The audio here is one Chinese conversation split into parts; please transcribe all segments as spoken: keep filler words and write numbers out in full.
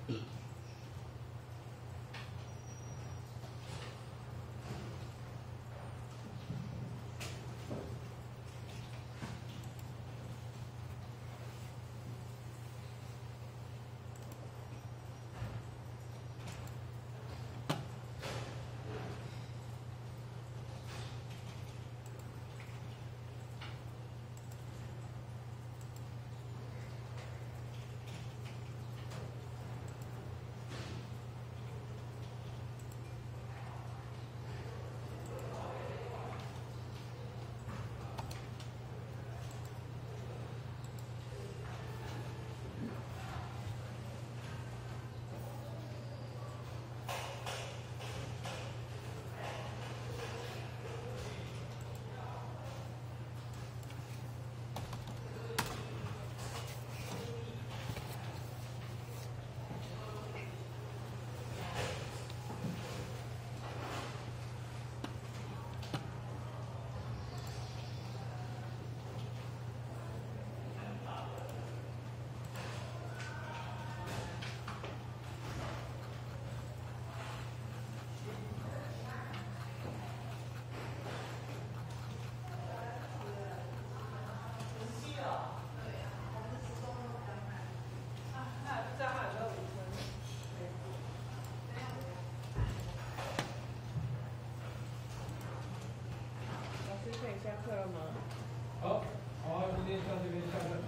下课了吗？ 好，好，今天到这边下课。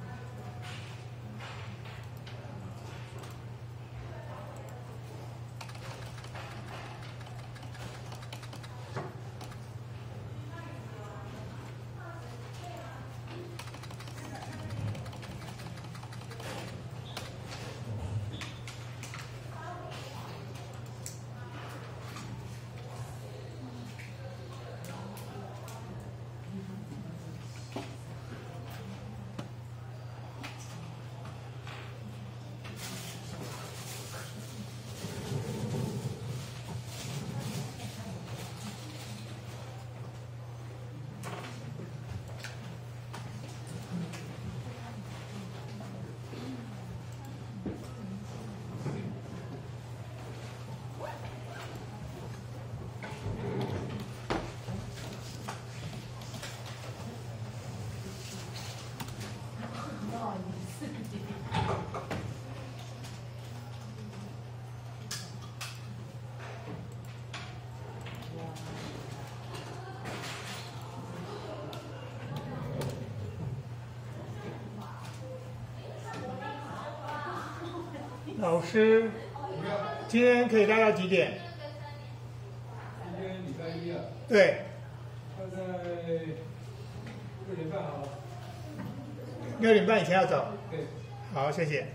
老师，今天可以待到几点？ 今天礼拜一啊。 对。 大概六点半好了。 六点半以前要走。 对。 好，谢谢。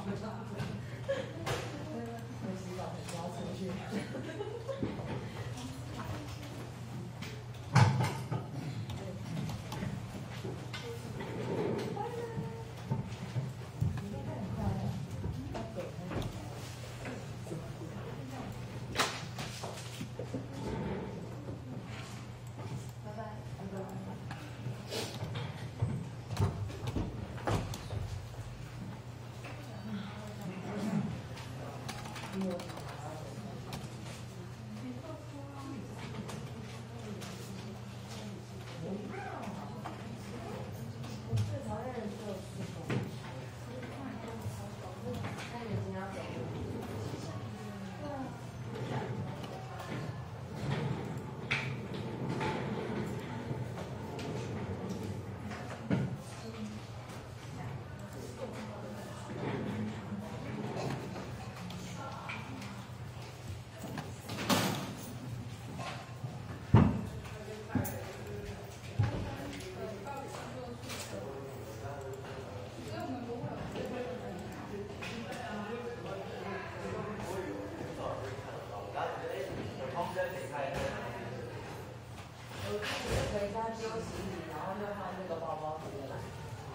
回家丢行李，然后又放那个包包回来。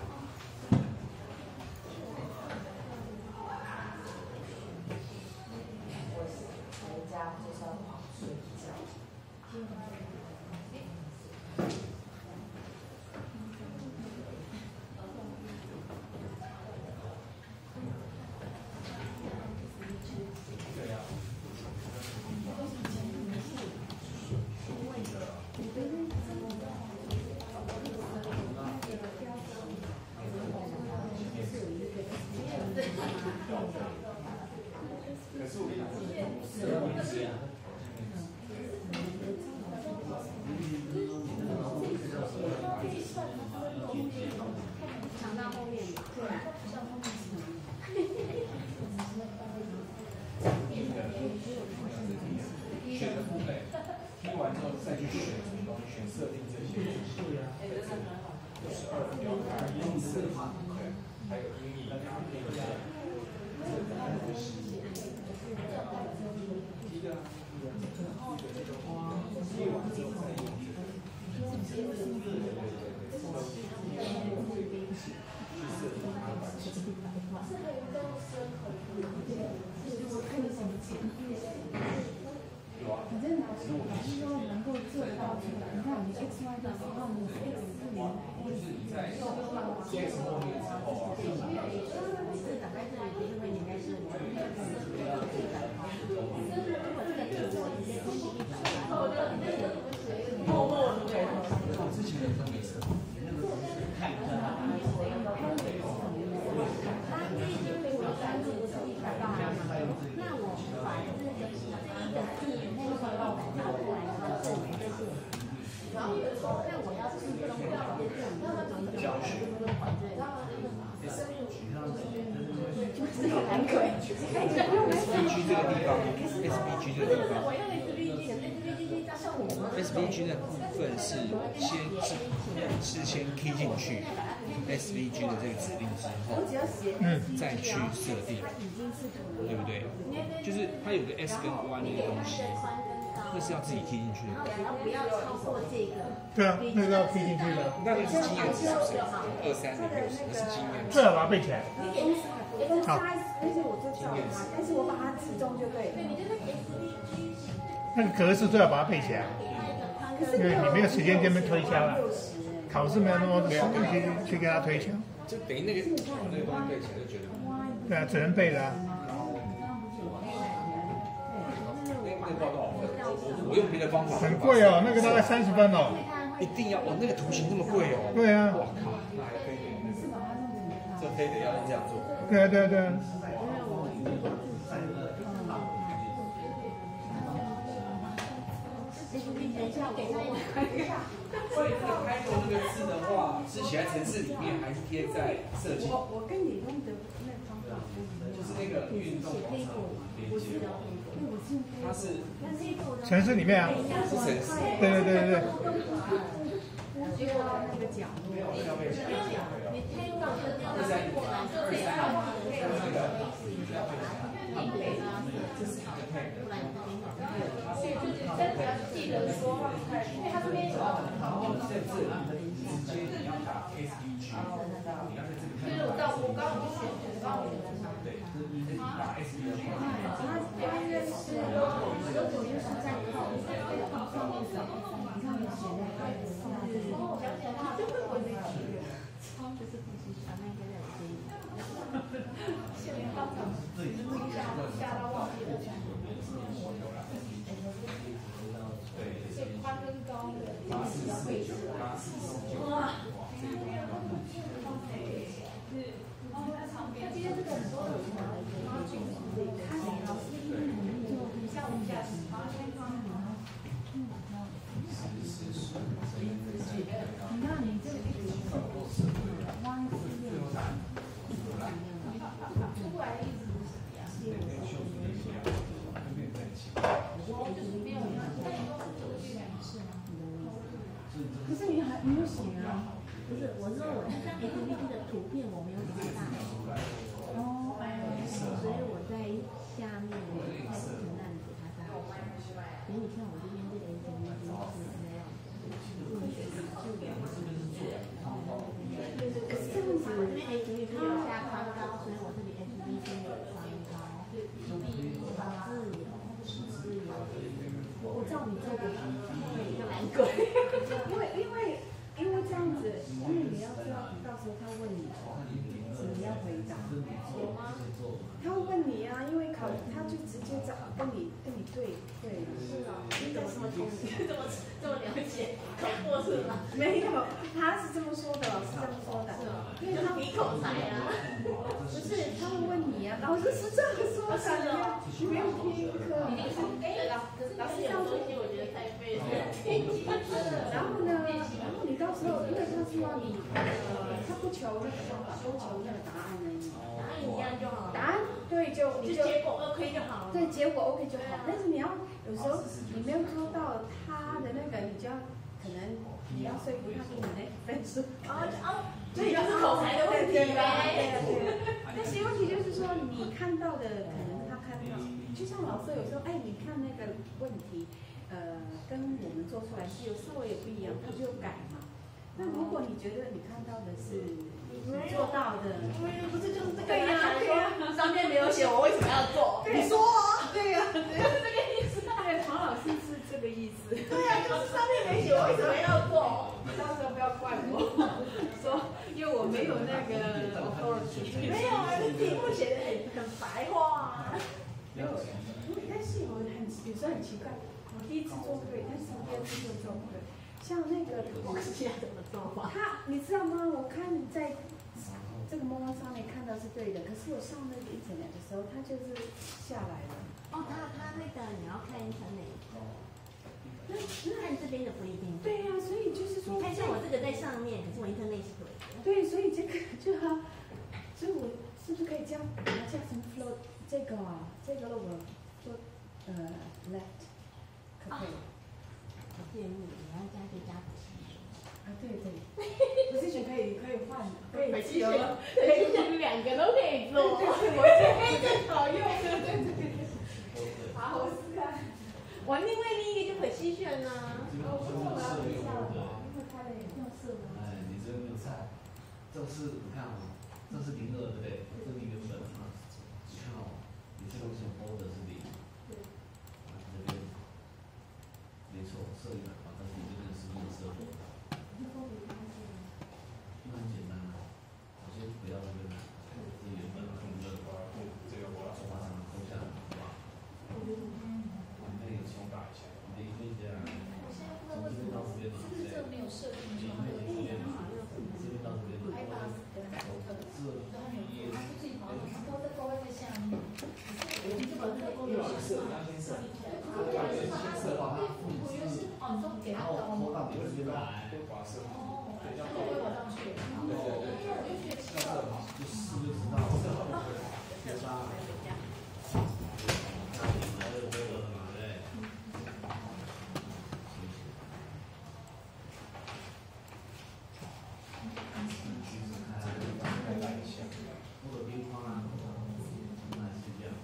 我回家就是要狂睡觉。 藏到后面，对，像后面选的部分，听完之后再去选什么东西，选设定这些。是啊。十二秒二一四，对，还有英语，第一个，听完之后再用这个。对对对对对。去设定它的版型。 反正我是说能够做得到出来。你看我们 X Y 的时候，你 X 四零， 就是你在 X 后面之后啊， 是打在这里，不是会粘在这里。如果这个是我直接攻击一百八， 默默的给我之前也都没测。 它第一就是我的三度不是一百八嘛，那我把这个第一个字那个时候拿过来说这里这些，然后那我要是中的话，这样子教学，就是蓝鬼， S B G 这个地方 ，S B G 这个地方 ，S B G 的部分是先是是先 key 进去 S V G 的这个指令之后，嗯，再去设定，对不对？就是它有个 S 跟 Y 那个东西，那是要自己 key 进去的。 然后不要超过这个。 对啊，那个要 key 进去的。 那那是经验值是不是？二三零六十，那是经验值。 最好把它背起来。好。 但是我把它集中就对了。 那个格式最好把它背起来，因为你没有时间这边推敲了，考试没有那么多时间去去给他推敲。 就等于那个那个东西背起来就觉得。 对啊，只能背的啊。 那个报多少分？我用别的方法。 很贵哦，那个大概三十分哦。 一定要哦，那个图形那么贵哦。 对啊。 哇靠，那还非得那个，这非得要这样做。 对啊对啊对啊。 所以这个开头那个字的话，是写在程式里面，还是贴在设计？ 我我跟你用的那方法就是那个运动广场连接网，它是程式里面啊。 是程式。 对对对对对。 只有那个角落。 没有，要被抢。二三二三，那个。 因为它这边有。 然后在这里直接你要打 S V G， 你要在这里看。 就是我到我刚刚选，我刚刚选的。 对，这你可以打 S V G。 它它约是有种就是在靠在靠上面找，你看你写的它是它就会回去，就是必须把那个在这里。 现在当场只是下下到忘记了。所以宽跟高的八四四九，八四四九。哇，这个地方。 他今天这个很多的拉近，他老师因为你就像我们家十八千方。 你看你这个一直弯是六十， 出来的意思是什么呀？我就是没有要，但你说我这两次吗？ 可是你还你有写啊？不是，我说我那张 F B T 的图片我没有给它大。哦，所以我在下面我在不停让你给它大。所以你看我这边这个 F B T 是那样的，问题是就两个。可是这样子，我这边 F B T 有下宽高，所以我这里 F B T 有宽高，自由，自由。我我照你这个，对，就蛮贵。因为因为。因为这样子，因为你要知道，到时候他问你，你要回答。有吗？他会问你啊，因为考他就直接找跟你跟你对对。是啊，你怎么这么聪明，这么这么了解考过是吗？没有，他是这么说的，老师这么说的。是啊，因为他比口才啊。不是，他会问你啊，老师是这样说的，你不用听课。哎，老老师这样说，我觉得太废了。然后呢，然后你到时候，因为他是要你，呃，他不求那个方法，不求那个答案而已。答案一样就好。答案对就你就结果 OK 就好了。对，结果 OK 就好。但是你要有时候你没有做到他的那个，你就要可能你要说服他给你那个分数。哦哦，所以就是口才的问题呗。对对。但是问题就是说，你看到的可能他看到，就像老师有时候，哎，你看那个问题。呃，跟我们做出来是有稍微有不一样，他就改嘛。那如果你觉得你看到的是你做到的，不是就是这个呀？对呀，上面没有写我为什么要做？你说啊？对呀，就是这个意思。对，黄老师是这个意思。对呀，就是上面没写我为什么要做？到时候不要怪我，说因为我没有那个 authority。没有啊，这题目写的很很白话啊。没有，但是我很有时候很奇怪。第一次做对，但是第二次就做不对。像那个我现在怎么做法？他你知道吗？我看在这个猫猫上面看到是对的，可是我上那个 internet 的时候，它就是下来了。哦，他他那个你要看 internet。那那这边的不一定。对呀、啊，所以就是说，你看像我这个在上面，可是我 internet 是对的。对，所以这个就要，所以我是不是可以这样把它加成 float 这个啊？这个我做呃 left。可以，我建议你要加就加 position。啊，对对 ，position 可以可以换，可以自由，可以两个都可以做。对对，我这个更好用，对对对。好，我试看。我另外另一个就 position 啊。我不错啊，不错。因为它的用色呢。哎，你这个没有菜，这是你看哦，这是零二对不对？这是原本啊，你看哦，你这个是 order 是零。对。这边。没错，摄影啊，但是你这边是没有摄影的。那很简单啊，我先回到这边来，这原本空的，这个我要从马上扣下来，好吧？你那个重打一下，你的一分这样，从这边到这边嘛，对不对？没有设定的话，这边这边到这边，这一，它自己跑，勾在勾在下面。我们就把这个勾有色，要先设。先设的话，它复制。哦，你说给它拖到你这边来，哦，对，这样拖上去。对对对，这样子嘛，就试就知道了，对吧？那你来了这个嘛，对。或者冰框啊，那是这样。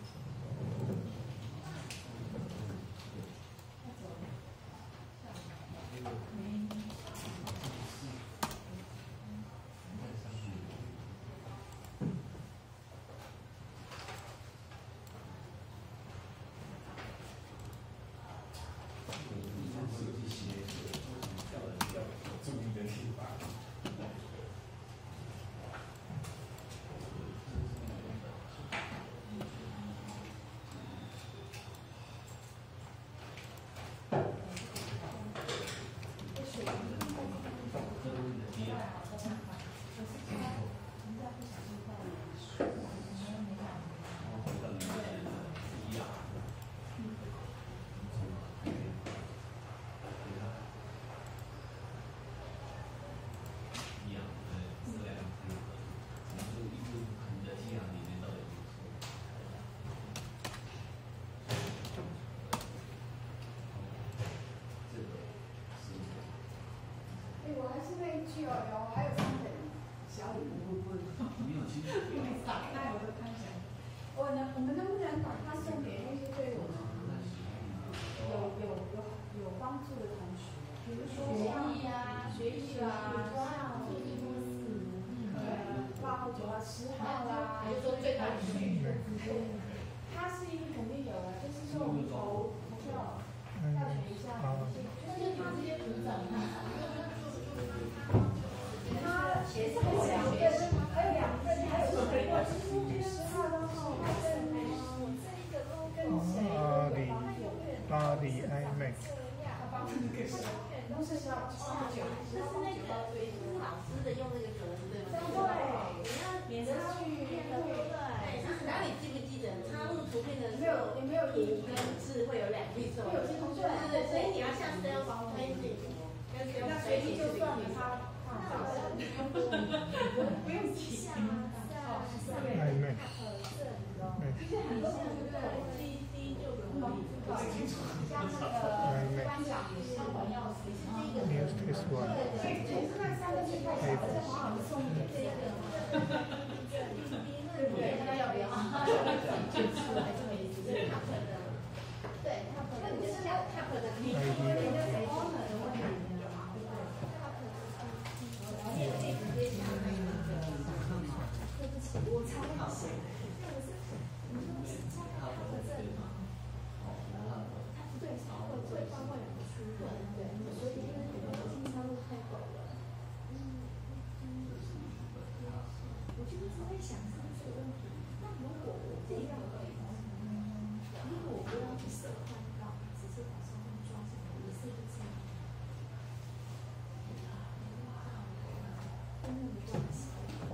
就说最大的区域。它是一定肯定有的，就是说我们投投票要选一下，就是它这些组长，它也是有两份，还有两份，还有谁？我是说十号跟后跟跟谁？ 巴黎，巴黎 iMac。 都是十号八九， 就是那个老师的用那个格子对吗？ 对， 免得去对，然后你记不记得插入图片的时候， 有没有图跟字会有两笔错？ 会有些同学对对，所以你要像 Sales Training， 那随机就算了，他他不用提。 iMac。News Test One。 对，那要不要？ 对，那你就是要 Tap 的 T。 我猜是。对，会会包括两个区域，对，所以那个经商路太陡了。我就一直在想这个问题，那如果我不要，如果我不要去设宽高，只是把上面装上也是不这样。跟那个关系。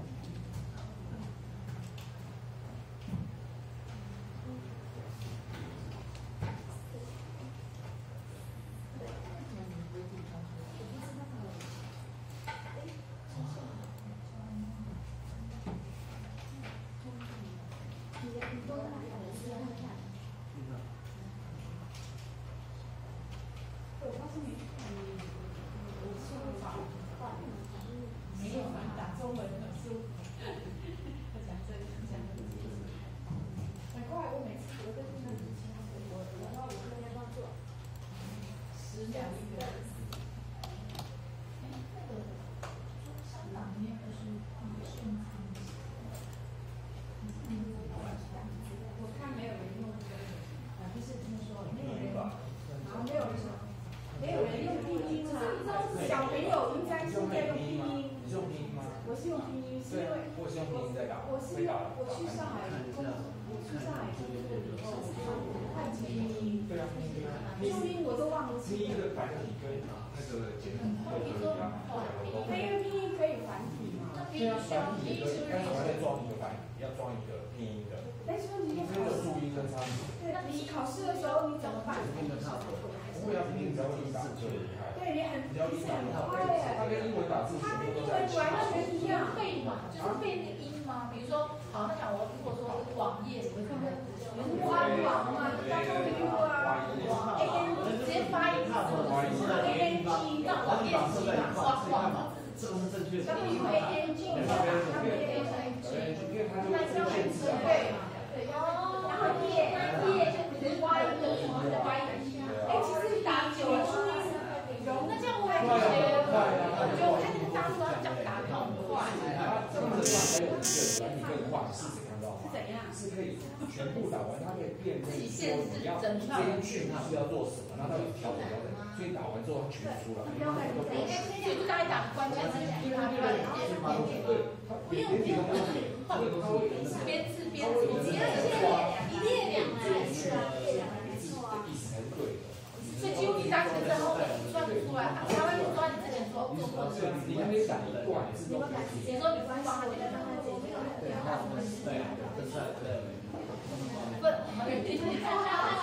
拼音的繁体跟那个简体都可以啊。 那因为拼音可以繁体嘛。 对啊，繁体也可以，但是我要再装一个繁体，要装一个拼音的。 但是问题是这个注音跟差别。 对，你考试的时候你怎么办？ 不会啊，拼音只要英打字就厉害。 对，你很只要英打字，它跟英文打字全部都在一起。 完全一样。 背嘛，就是背那个音吗？比如说，好，他讲我如果说是网页，我看看， 官网嘛，交通运输啊 ，A N T 直接发音是什么 ？A N T 让网页机嘛，官网。 这个是正确的。 交通运输 A N T， 他们 A N T， 那就很对嘛，对，然后页页就是歪的什么的歪的，哎，其实打久了注音容， 那这样我也觉得，我觉得我看那个大叔他讲打得很快。 这个还有一个软体更快，是怎样知道吗？ 怎样？ 是可以全部打完，它可以变成说你要整这一句是要做什么，然后它有调整调整，所以打完之后它全出来，然后都不用写。 所以就大概打关键字，噼啪噼啪点点点点，不用不用不用，边字边字，一列一列两字， 意思才是对的。 所以几乎你打起来之后，算不出来，他会抓你之前说做过的。 你还没打一段，是都你说你不帮他解决， 对，对，对，对，对。 不，